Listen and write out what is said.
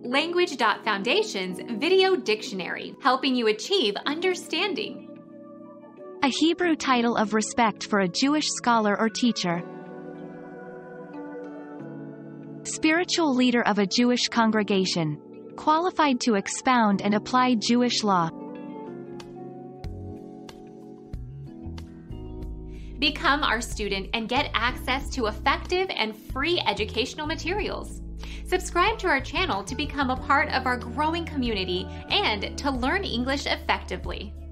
Language.Foundation's Video Dictionary, helping you achieve understanding. A Hebrew title of respect for a Jewish scholar or teacher. Spiritual leader of a Jewish congregation. Qualified to expound and apply Jewish law. Become our student and get access to effective and free educational materials. Subscribe to our channel to become a part of our growing community and to learn English effectively.